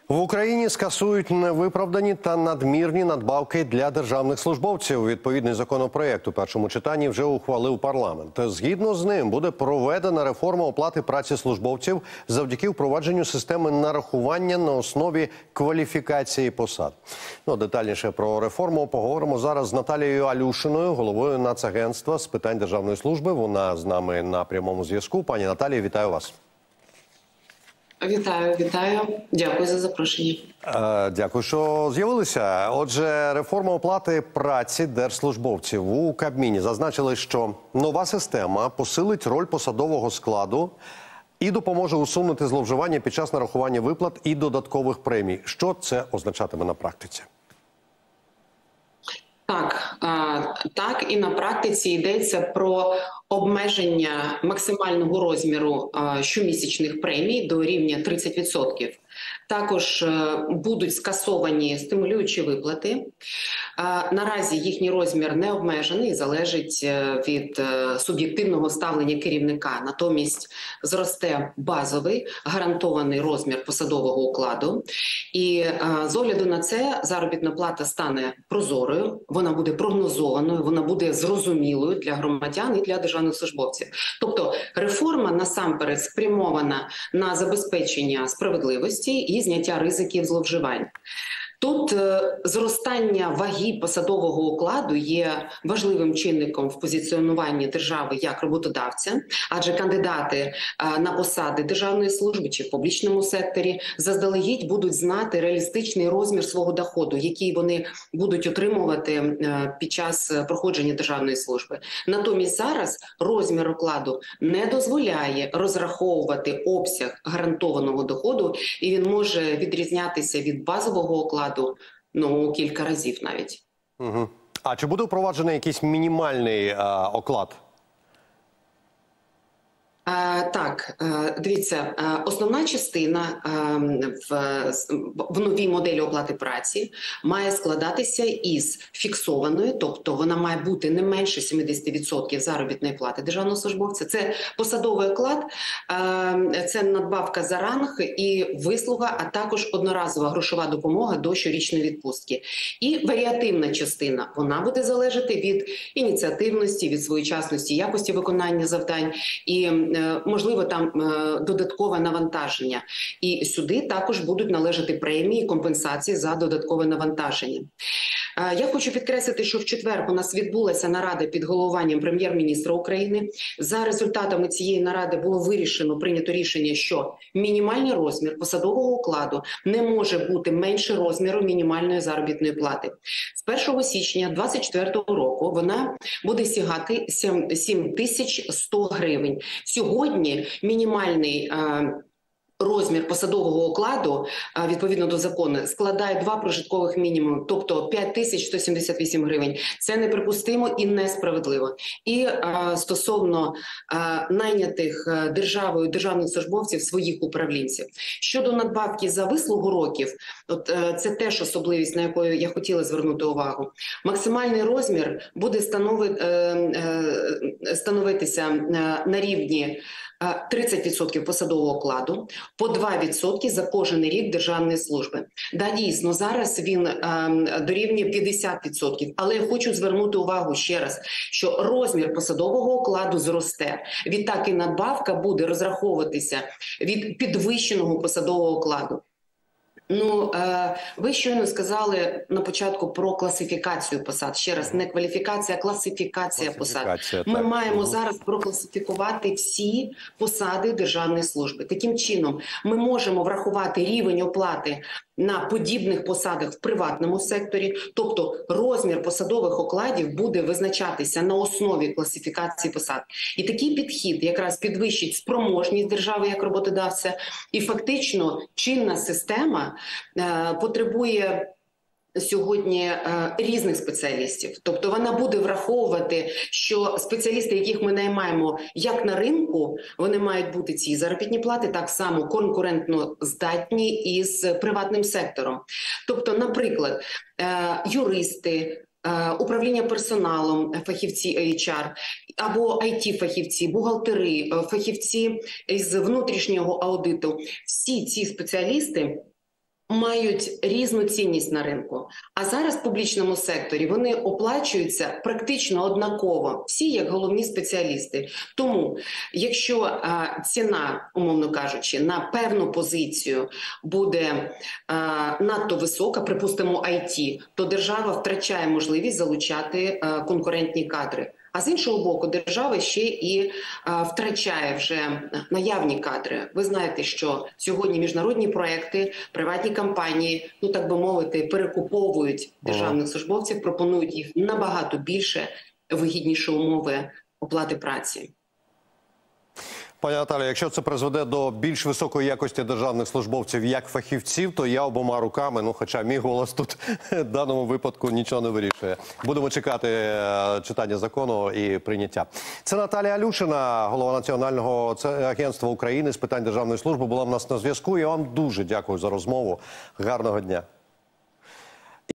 В Україні скасують невиправдані та надмірні надбавки для державних службовців. Відповідний законопроєкт у першому читанні вже ухвалив парламент. Згідно з ним буде проведена реформа оплати праці службовців завдяки впровадженню системи нарахування на основі кваліфікації посад. Детальніше про реформу поговоримо зараз з Наталією Алюшиною, головою Нацагентства з питань державної служби. Вона з нами на прямому зв'язку. Пані Наталію, вітаю вас. Вітаю. Дякую за запрошення. Дякую, що з'явилися. Отже, реформа оплати праці держслужбовців. У Кабміні зазначили, що нова система посилить роль посадового складу і допоможе усунути зловживання під час нарахування виплат і додаткових премій. Що це означатиме на практиці? Так, і на практиці йдеться про обмеження максимального розміру щомісячних премій до рівня 30%. Також будуть скасовані стимулюючі виплати. Наразі їхній розмір не обмежений, залежить від суб'єктивного ставлення керівника. Натомість зросте базовий гарантований розмір посадового окладу. І з огляду на це заробітна плата стане прозорою, вона буде прогнозованою, вона буде зрозумілою для громадян і для державних службовців. Тобто реформа насамперед спрямована на забезпечення справедливості і зняття ризиків зловживань. Тут зростання ваги посадового окладу є важливим чинником в позиціонуванні держави як роботодавця, адже кандидати на посади державної служби чи в публічному секторі заздалегідь будуть знати реалістичний розмір свого доходу, який вони будуть отримувати під час проходження державної служби. Натомість зараз розмір окладу не дозволяє розраховувати обсяг гарантованого доходу, і він може відрізнятися від базового окладу кілька разів навіть. Угу. А чи буде впроваджений якийсь мінімальний оклад? Так, дивіться, основна частина в новій моделі оплати праці має складатися із фіксованої, тобто вона має бути не менше 70% заробітної плати державного службовця. Це посадовий оклад, це надбавка за ранг і вислуга, а також одноразова грошова допомога до щорічної відпустки. І варіативна частина, вона буде залежати від ініціативності, від своєчасності, якості виконання завдань і можливо, там додаткове навантаження. І сюди також будуть належати премії, компенсації за додаткове навантаження. Я хочу підкреслити, що в четвер у нас відбулася нарада під головуванням прем'єр-міністра України. За результатами цієї наради було прийнято рішення, що мінімальний розмір посадового окладу не може бути менше розміру мінімальної заробітної плати. З 1 січня 2024 року вона буде сягати 7100 гривень. Сьогодні мінімальний розмір посадового окладу, відповідно до закону, складає 2 прожиткових мінімуми, тобто 5178 гривень. Це неприпустимо і несправедливо. І стосовно найнятих державою державних службовців своїх управлінців. Щодо надбавки за вислугу років, це теж особливість, на яку я хотіла звернути увагу. Максимальний розмір буде становитися на рівні 30% посадового окладу, по 2% за кожен рік державної служби. Да, дійсно, зараз він дорівнює 50%, але я хочу звернути увагу ще раз, що розмір посадового окладу зросте. Відтак і надбавка буде розраховуватися від підвищеного посадового окладу. Ви щойно сказали на початку про класифікацію посад. Ще раз, не кваліфікація, а класифікація посад. Ми маємо зараз прокласифікувати всі посади державної служби. Таким чином, ми можемо врахувати рівень оплати на подібних посадах в приватному секторі, тобто розмір посадових окладів буде визначатися на основі класифікації посад. І такий підхід якраз підвищить спроможність держави як роботодавця, і фактично чинна система потребує сьогодні різних спеціалістів. Тобто вона буде враховувати, що спеціалісти, яких ми наймаємо як на ринку, вони мають бути ці заробітні плати так само конкурентно здатні із приватним сектором. Тобто, наприклад, юристи, управління персоналом, фахівці HR, або IT-фахівці, бухгалтери, фахівці з внутрішнього аудиту. Всі ці спеціалісти мають різну цінність на ринку. А зараз в публічному секторі вони оплачуються практично однаково, всі як головні спеціалісти. Тому, якщо ціна, умовно кажучи, на певну позицію буде надто висока, припустимо, IT, то держава втрачає можливість залучати конкурентні кадри. А з іншого боку, держава ще і втрачає вже наявні кадри. Ви знаєте, що сьогодні міжнародні проекти, приватні компанії, ну так би мовити, перекуповують державних службовців, пропонують їх набагато більше вигідніші умови оплати праці. Пані Наталі, якщо це призведе до більш високої якості державних службовців як фахівців, то я обома руками, ну хоча мій голос тут в даному випадку нічого не вирішує. Будемо чекати читання закону і прийняття. Це Наталія Алюшина, голова Національного агентства України з питань державної служби, була в нас на зв'язку. Я вам дуже дякую за розмову. Гарного дня.